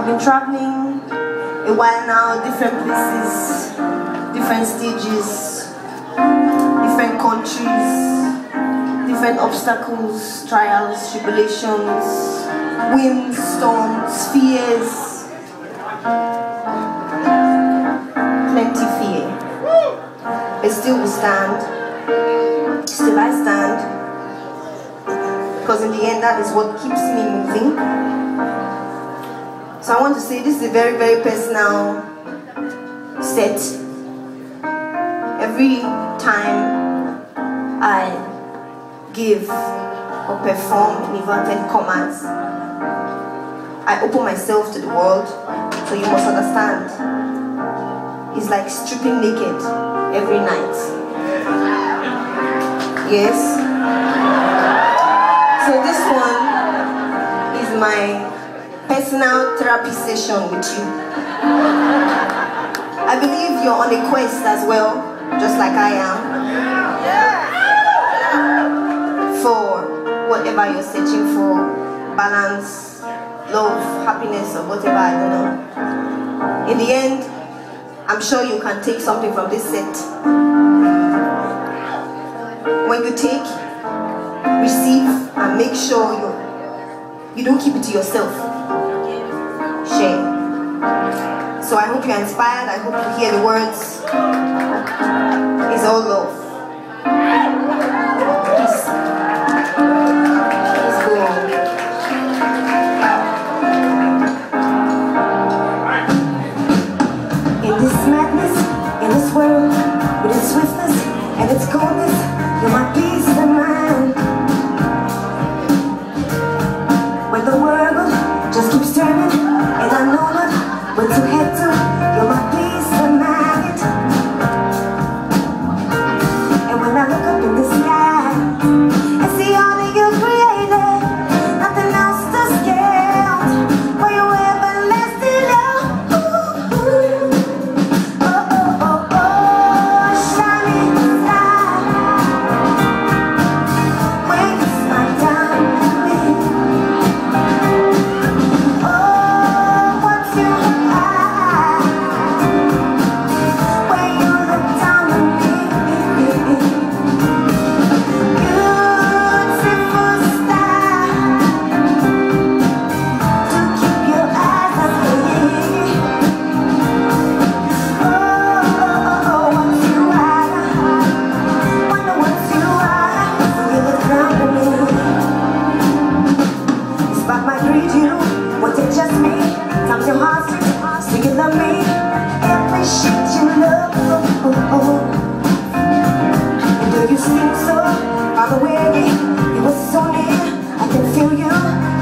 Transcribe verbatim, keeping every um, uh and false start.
been traveling a while now, different places, different stages, different countries, different obstacles, trials, tribulations, winds, storms, fears, plenty fear. But still we stand, still I stand, because in the end that is what keeps me moving. So I want to say this is a very, very personal set. Every time I give or perform in inverted commas, I open myself to the world, so you must understand. It's like stripping naked every night. Yes? So this one is my personal therapy session with you. I believe you're on a quest as well, just like I am, for whatever you're searching for, balance, love, happiness, or whatever, I don't know. In the end, I'm sure you can take something from this set. When you take, receive, and make sure you, you don't keep it to yourself. Share. So I hope you're inspired, I hope you hear the words. It's all love. Peace. Let's go on. In this madness, in this world, with its swiftness and its coldness, you're my peace of mind. When the world just keeps turning and I know not where to head to, you're my peace of mind. And when I look up in the sky and see all that you created, nothing else to scale for your everlasting love. Ooh, ooh. Oh, oh, oh, oh, shining star, when you smile down at me. Oh, what's your eye when you look down at me? Beautiful star, to keep your eyes on me. Oh, oh, oh, what's your eye? Wonder what's your eye when you look down at me. Despite my greed, you won't adjust me. Times your heart, so you love me. Appreciate your love. Oh, oh, oh. And though you seem so far away, you were so near. I can feel you.